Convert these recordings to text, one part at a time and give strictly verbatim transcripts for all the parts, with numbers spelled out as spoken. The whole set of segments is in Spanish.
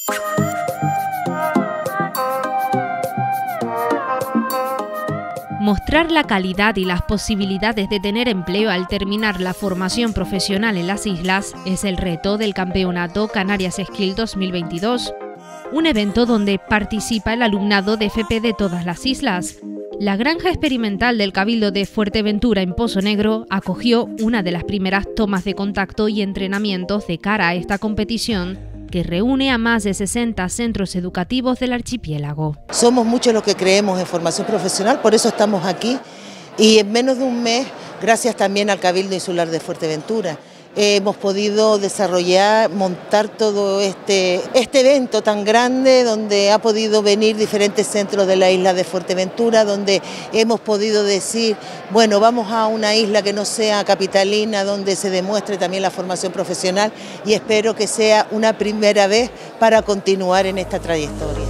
Mostrar la calidad y las posibilidades de tener empleo al terminar la formación profesional en las islas es el reto del Campeonato Canarias Skill dos mil veintidós, un evento donde participa el alumnado de F P de todas las islas. La granja experimental del Cabildo de Fuerteventura en Pozo Negro acogió una de las primeras tomas de contacto y entrenamientos de cara a esta competición que reúne a más de sesenta centros educativos del archipiélago. Somos muchos los que creemos en formación profesional, por eso estamos aquí, y en menos de un mes, gracias también al Cabildo Insular de Fuerteventura, eh, hemos podido desarrollar, montar todo este, este evento tan grande, donde ha podido venir diferentes centros de la isla de Fuerteventura, donde hemos podido decir, bueno, vamos a una isla que no sea capitalina, donde se demuestre también la formación profesional, y espero que sea una primera vez para continuar en esta trayectoria.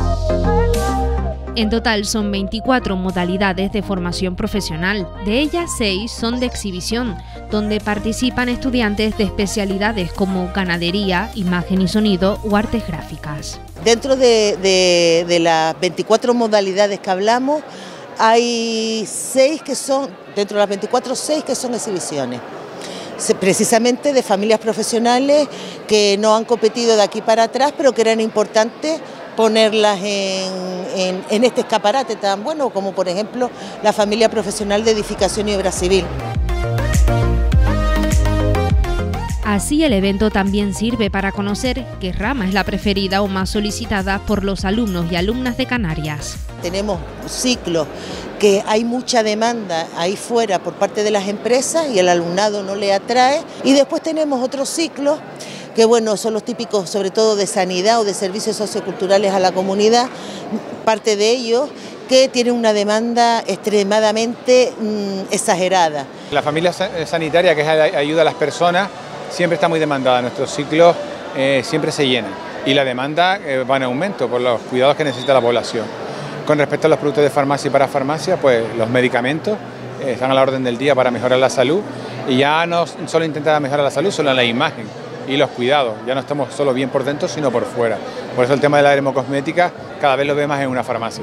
En total son veinticuatro modalidades de formación profesional, de ellas seis son de exhibición, donde participan estudiantes de especialidades como ganadería, imagen y sonido o artes gráficas. Dentro de, de, de las veinticuatro modalidades que hablamos, hay seis que son, dentro de las veinticuatro, seis que son exhibiciones. Precisamente de familias profesionales que no han competido de aquí para atrás, pero que eran importantes ponerlas en, en, en este escaparate tan bueno como por ejemplo la familia profesional de edificación y obra civil. Así el evento también sirve para conocer qué rama es la preferida o más solicitada por los alumnos y alumnas de Canarias. Tenemos ciclos que hay mucha demanda ahí fuera por parte de las empresas y el alumnado no le atrae, y después tenemos otros ciclos que bueno, son los típicos sobre todo de sanidad o de servicios socioculturales a la comunidad, parte de ellos que tienen una demanda extremadamente mmm, exagerada. La familia sanitaria, que es ayuda a las personas, siempre está muy demandada, nuestros ciclos eh, siempre se llenan y la demanda eh, va en aumento por los cuidados que necesita la población. Con respecto a los productos de farmacia y para farmacia, pues los medicamentos eh, están a la orden del día para mejorar la salud, y ya no solo intentar mejorar la salud, solo la imagen y los cuidados, ya no estamos solo bien por dentro sino por fuera. Por eso el tema de la dermocosmética cada vez lo ve más en una farmacia.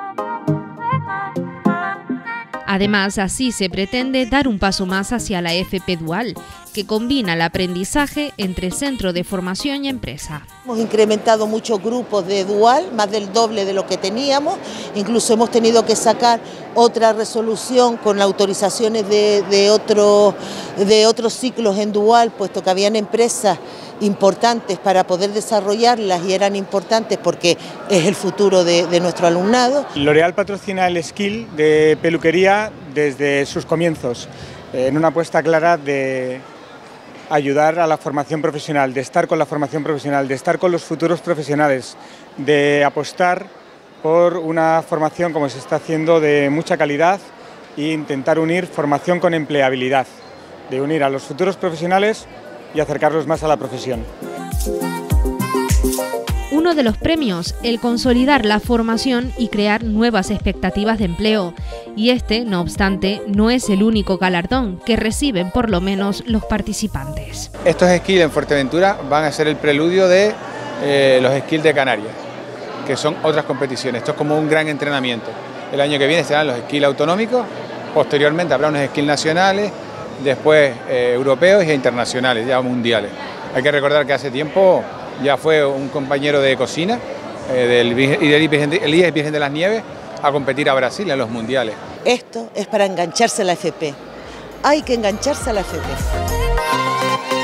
Además, así se pretende dar un paso más hacia la F P Dual, que combina el aprendizaje entre centro de formación y empresa. Hemos incrementado muchos grupos de Dual, más del doble de lo que teníamos, incluso hemos tenido que sacar otra resolución con autorizaciones de, de, otro, de otros ciclos en Dual, puesto que habían empresas importantes para poder desarrollarlas y eran importantes porque es el futuro de, de nuestro alumnado. L'Oréal patrocina el Skill de peluquería desde sus comienzos, en una apuesta clara de ayudar a la formación profesional, de estar con la formación profesional, de estar con los futuros profesionales, de apostar por una formación como se está haciendo de mucha calidad e intentar unir formación con empleabilidad, de unir a los futuros profesionales y acercarlos más a la profesión. Uno de los premios, el consolidar la formación y crear nuevas expectativas de empleo. Y este, no obstante, no es el único galardón que reciben por lo menos los participantes. Estos skills en Fuerteventura van a ser el preludio de eh, los skills de Canarias, que son otras competiciones. Esto es como un gran entrenamiento. El año que viene serán los skills autonómicos, posteriormente habrá unos skills nacionales, después eh, europeos e internacionales, ya mundiales. Hay que recordar que hace tiempo ya fue un compañero de cocina eh, del Elías Virgen de las Nieves a competir a Brasil en los mundiales. Esto es para engancharse a la F P. Hay que engancharse a la F P.